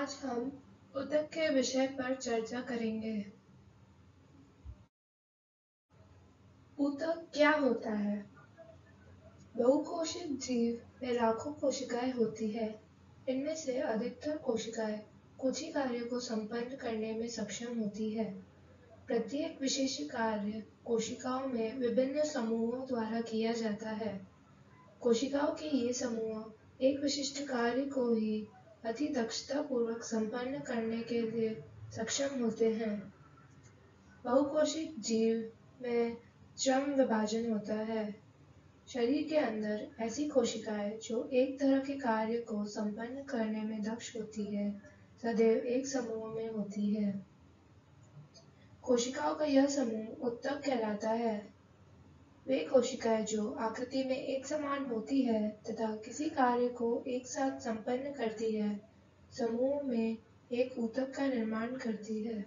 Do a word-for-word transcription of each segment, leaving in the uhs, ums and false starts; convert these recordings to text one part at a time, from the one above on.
आज हम ऊतक के विषय पर चर्चा करेंगे। ऊतक क्या होता है? बहुकोशिक जीव में लाखों कोशिकाएं होती है। इनमें से अधिकतर कोशिकाएं कुछ ही कार्य को संपन्न करने में सक्षम होती है। प्रत्येक विशेष कार्य कोशिकाओं में विभिन्न समूहों द्वारा किया जाता है। कोशिकाओं के ये समूह एक विशिष्ट कार्य को ही अति दक्षता पूर्वक संपन्न करने के लिए सक्षम होते हैं। बहुकोशिक जीव में क्रम विभाजन होता है। शरीर के अंदर ऐसी कोशिकाएं जो एक तरह के कार्य को संपन्न करने में दक्ष होती है, सदैव एक समूह में होती है। कोशिकाओं का यह समूह ऊतक कहलाता है। वे कोशिकाएं जो आकृति में एक समान होती है तथा किसी कार्य को एक साथ संपन्न करती है, समूह में एक ऊतक का निर्माण करती है।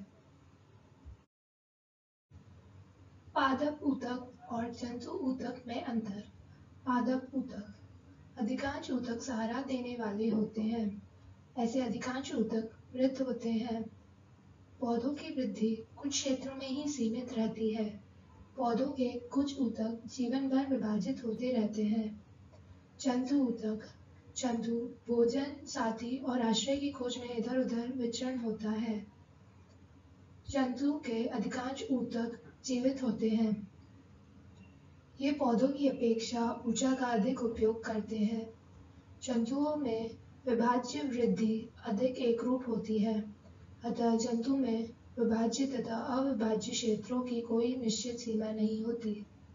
पादप ऊतक और जंतु ऊतक में अंतर। पादप ऊतक अधिकांश ऊतक सहारा देने वाले होते हैं। ऐसे अधिकांश ऊतक मृत होते हैं। पौधों की वृद्धि कुछ क्षेत्रों में ही सीमित रहती है। पौधों के कुछ ऊतक जीवन भर विभाजित होते रहते हैं। जंतु ऊतक जंतु भोजन, साथी और आश्रय की खोज में इधर उधर विचरण होता है। जंतु के अधिकांश ऊतक जीवित होते हैं। ये पौधों की अपेक्षा ऊर्जा का अधिक उपयोग करते हैं। जंतुओं में विभाज्य वृद्धि अधिक एकरूप होती है, अतः जंतु में विभाज्य तथा अविभाज्य क्षेत्रों की कोई निश्चित सीमा नहीं होती।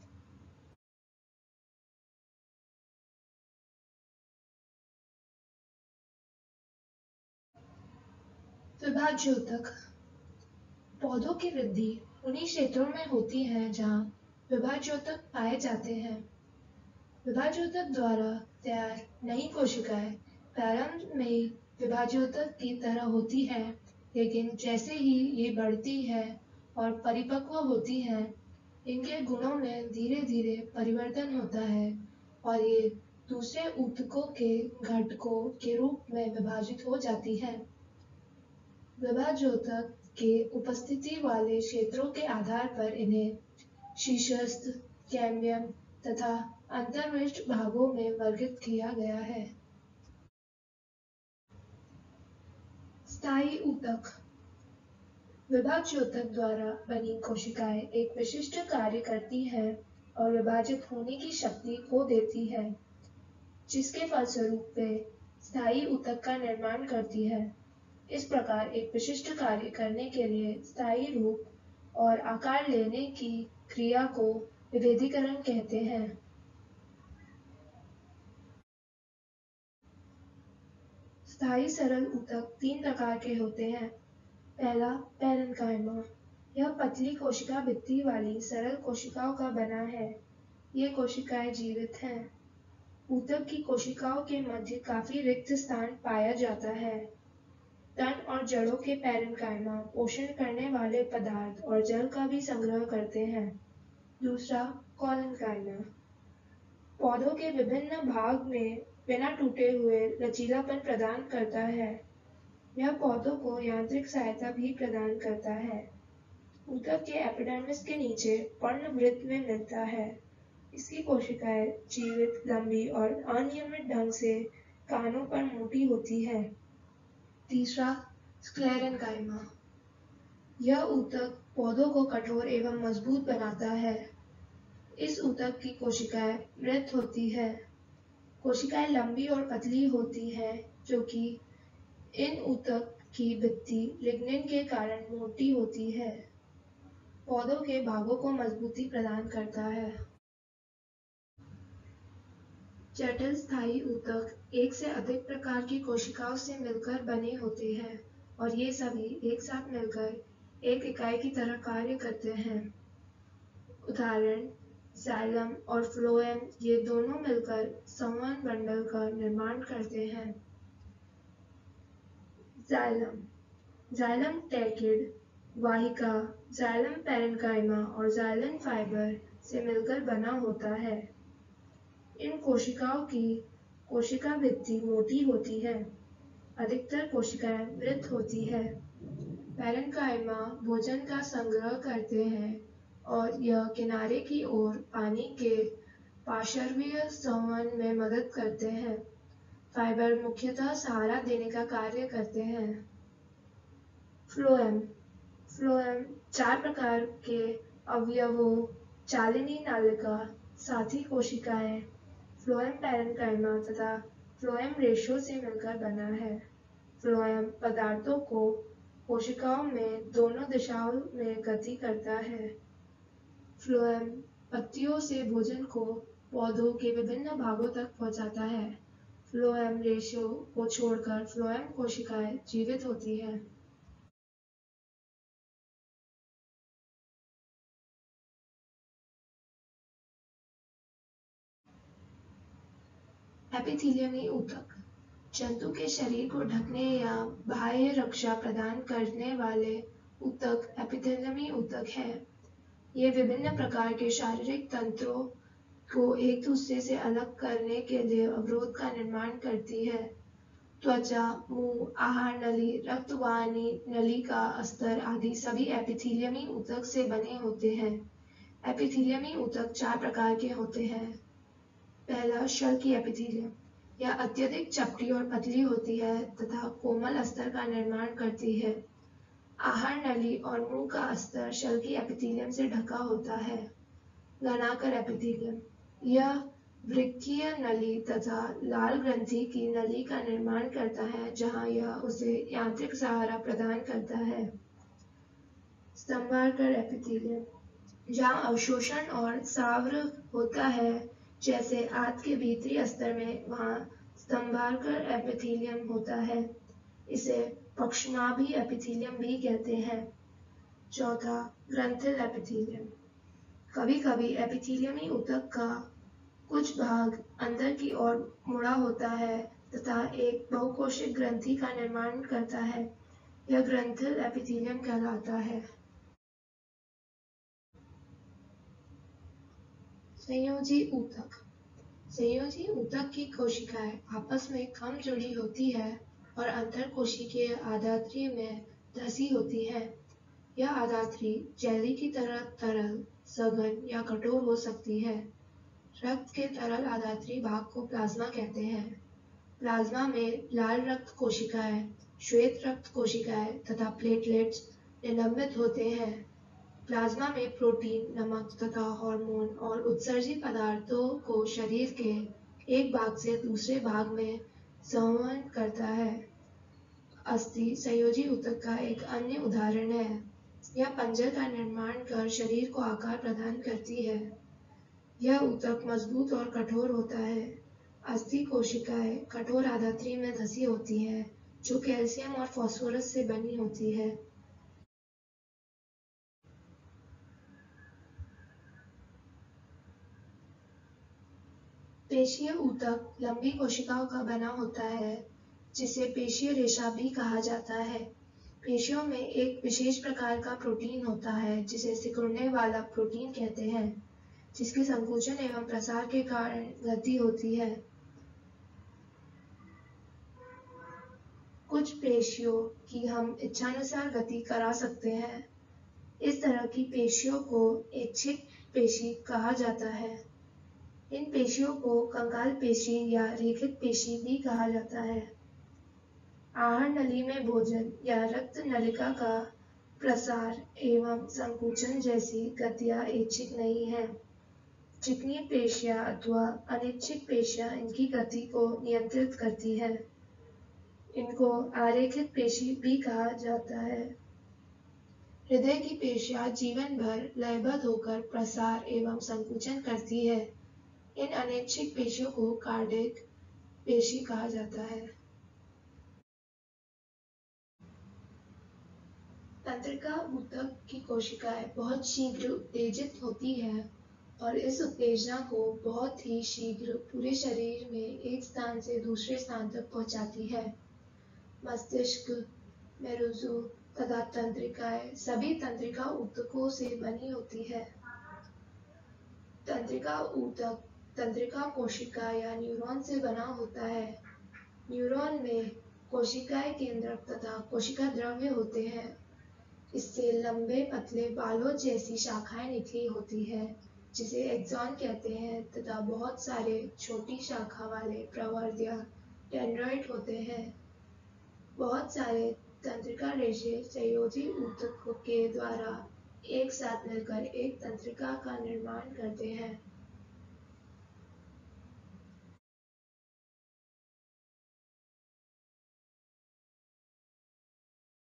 विभाज्य ऊतक पौधों की वृद्धि उन्हीं क्षेत्रों में होती है जहाँ विभाज्योतक पाए जाते हैं। विभाज्योतक द्वारा तैयार नई कोशिकाएं प्रारंभ में विभाज्योतक की तरह होती है, लेकिन जैसे ही ये बढ़ती है और परिपक्व होती है, इनके गुणों में धीरे धीरे परिवर्तन होता है और ये दूसरे ऊतकों के घटकों के रूप में विभाजित हो जाती है। विभाज्योतक के उपस्थिति वाले क्षेत्रों के आधार पर इन्हें शीर्षस्थ, कैम्बियम तथा अंतर्विष्ट भागों में वर्गित किया गया है। स्थायी ऊतक विभाज्योतक द्वारा बनी कोशिकाएं एक विशिष्ट कार्य करती हैं और विभाजित होने की शक्ति खो देती है, जिसके फलस्वरूप वे स्थायी ऊतक का निर्माण करती है। इस प्रकार एक विशिष्ट कार्य करने के लिए स्थायी रूप और आकार लेने की क्रिया को विभेदीकरण कहते हैं। स्थायी सरल ऊतक तीन प्रकार के होते हैं। पहला पैरेन्काइमा, यह पतली कोशिका भित्ति वाली सरल कोशिकाओं का बना है। ये कोशिकाएं जीवित हैं। ऊतक की कोशिकाओं के मध्य काफी रिक्त स्थान पाया जाता है। तन और जड़ों के पैरेन्काइमा पोषण करने वाले पदार्थ और जल का भी संग्रह करते हैं। दूसरा कोलेन्काइमा, पौधों के विभिन्न भाग में बिना टूटे हुए लचीलापन प्रदान करता है। यह पौधों को यांत्रिक सहायता भी प्रदान करता है। ऊतक के एपिडर्मिस के नीचे पर्णवृत्त में मिलता है। इसकी कोशिकाएं जीवित, लंबी और अनियमित ढंग से कानों पर मोटी होती है। तीसरा स्क्लेरेन्काइमा, यह ऊतक पौधों को कठोर एवं मजबूत बनाता है। इस ऊतक की कोशिकाएं मृत होती है। कोशिकाएं लंबी और पतली होती हैं, जो कि इन ऊतक की भित्ति लिग्निन के कारण मोटी होती है। पौधों के भागों को मजबूती प्रदान करता है। जटिल स्थायी ऊतक एक से अधिक प्रकार की कोशिकाओं से मिलकर बने होते हैं और ये सभी एक साथ मिलकर एक इकाई की तरह कार्य करते हैं। उदाहरण जाइलम और फ्लोएम, ये दोनों मिलकर संवहन बंडल का निर्माण करते हैं। जाइलम जाइलम टेकिड वाहिका जाइलम पैरेन्काइमा और जाइलम फाइबर से मिलकर बना होता है। इन कोशिकाओं की कोशिका भित्ति मोटी होती है। अधिकतर कोशिकाएं मृत होती है। पैरेन्काइमा भोजन का संग्रह करते हैं और यह किनारे की ओर पानी के पार्श्वीय संवहन में मदद करते हैं। फाइबर मुख्यतः सहारा देने का कार्य करते हैं। फ्लोएम फ्लोएम चार प्रकार के अवयवों चालिनी नालिका, साथी कोशिकाएं, फ्लोएम पैरेन्काइमा तथा फ्लोएम रेशो से मिलकर बना है। फ्लोएम पदार्थों को कोशिकाओं में दोनों दिशाओं में गति करता है। फ्लोएम पत्तियों से भोजन को पौधों के विभिन्न भागों तक पहुंचाता है। फ्लोएम रेशो को छोड़कर फ्लोएम कोशिकाएं जीवित होती हैं। एपिथेलियमी ऊतक जंतु के शरीर को ढकने या बाह्य रक्षा प्रदान करने वाले ऊतक एपिथेलियमी ऊतक है। ये विभिन्न प्रकार के शारीरिक तंत्रों को एक दूसरे से अलग करने के लिए अवरोध का निर्माण करती है। त्वचा, मुंह, आहार नली, रक्तवाहिनी, नलिका, अस्तर आदि सभी एपिथेलियमी ऊतक से बने होते हैं। एपिथेलियमी ऊतक चार प्रकार के होते हैं। पहला शल्की एपिथेलियम, यह अत्यधिक चपटी और पतली होती है तथा कोमल अस्तर का निर्माण करती है। आहार नली और मुंह का अस्तर शल्की एपिथेलियम से ढका होता है। घनाकर एपिथेलियम, यह वृक्कीय नली तथा लाल ग्रंथि की नली का निर्माण करता है जहां यह उसे यांत्रिक सहारा प्रदान करता है। स्तंभाकर एपिथेलियम, जहां अवशोषण और सावृ होता है जैसे आंत के भीतरी अस्तर में, वहां स्तंभाकर एपिथेलियम होता है। इसे पक्ष्माभि एपिथेलियम भी कहते हैं। चौथा ग्रंथिल एपिथेलियम, कभी कभी एपिथेलियमी ऊतक का कुछ भाग अंदर की ओर मुड़ा होता है तथा एक बहुकोशिक ग्रंथि का निर्माण करता है। यह ग्रंथिल एपिथेलियम कहलाता है। संयोजी ऊतक संयोजी ऊतक की कोशिकाएं आपस में कम जुड़ी होती है और अंतरकोशिकीय आधात्री में धसी होती है। यह आधात्री जेली की तरह तरल, सघन या कठोर हो सकती है। रक्त के तरल आधात्री भाग को प्लाज्मा कहते हैं। प्लाज्मा में लाल रक्त कोशिकाएं, श्वेत रक्त कोशिकाएं तथा प्लेटलेट्स निलंबित होते हैं। प्लाज्मा में प्रोटीन, नमक तथा हार्मोन और उत्सर्जी पदार्थों को शरीर के एक भाग से दूसरे भाग में संवहन करता है। अस्थि संयोजी ऊतक का एक अन्य उदाहरण है। यह पंजर का निर्माण कर शरीर को आकार प्रदान करती है। यह ऊतक मजबूत और कठोर होता है। अस्थि कोशिकाएं कठोर आधात्री में धसी होती हैं, जो कैल्शियम और फास्फोरस से बनी होती है। पेशीय ऊतक लंबी कोशिकाओं का बना होता है, जिसे पेशीय रेशा भी कहा जाता है। पेशियों में एक विशेष प्रकार का प्रोटीन होता है जिसे सिकुड़ने वाला प्रोटीन कहते हैं, जिसकी संकुचन एवं प्रसार के कारण गति होती है। कुछ पेशियों की हम इच्छानुसार गति करा सकते हैं। इस तरह की पेशियों को ऐच्छिक पेशी कहा जाता है। इन पेशियों को कंकाल पेशी या रेखित पेशी भी कहा जाता है। आहार नली में भोजन या रक्त नलिका का प्रसार एवं संकुचन जैसी गतियां ऐच्छिक नहीं है। चिकनी पेशियां अथवा अनैच्छिक पेशियां इनकी गति को नियंत्रित करती है। इनको आरेखित पेशी भी कहा जाता है। हृदय की पेशियां जीवन भर लयबद्ध होकर प्रसार एवं संकुचन करती है। इन अनैच्छिक पेशियों को कार्डियक पेशी कहा जाता है। तंत्रिका ऊतक की कोशिकाएं बहुत शीघ्र उत्तेजित होती है और इस उत्तेजना को बहुत ही शीघ्र पूरे शरीर में एक स्थान से दूसरे स्थान तक पहुंचाती है। मस्तिष्क, मेरुजु तथा तंत्रिकाएं सभी तंत्रिका ऊतकों से बनी होती है। तंत्रिका ऊतक तंत्रिका कोशिका या न्यूरॉन से बना होता है। न्यूरॉन में कोशिकाएं केंद्रक तथा कोशिका द्रव्य होते हैं। इससे लंबे पतले बालों जैसी शाखाएं निकली होती है जिसे एक्सॉन कहते हैं तथा बहुत सारे छोटी शाखा वाले प्रवर्ध या डेंड्राइट होते हैं। बहुत सारे तंत्रिका रेशे संयोजी ऊतक के द्वारा एक साथ मिलकर एक तंत्रिका का निर्माण करते हैं।